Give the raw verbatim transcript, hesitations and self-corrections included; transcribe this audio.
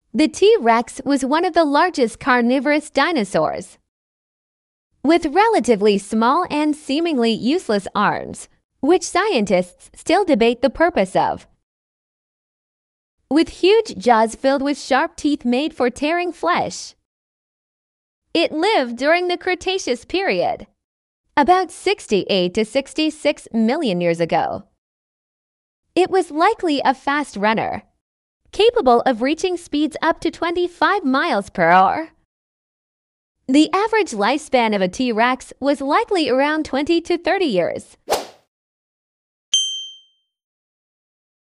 The T-Rex was one of the largest carnivorous dinosaurs. With relatively small and seemingly useless arms, which scientists still debate the purpose of. With huge jaws filled with sharp teeth made for tearing flesh. It lived during the Cretaceous period, about sixty-eight to sixty-six million years ago. It was likely a fast runner, capable of reaching speeds up to twenty-five miles per hour. The average lifespan of a T-Rex was likely around twenty to thirty years.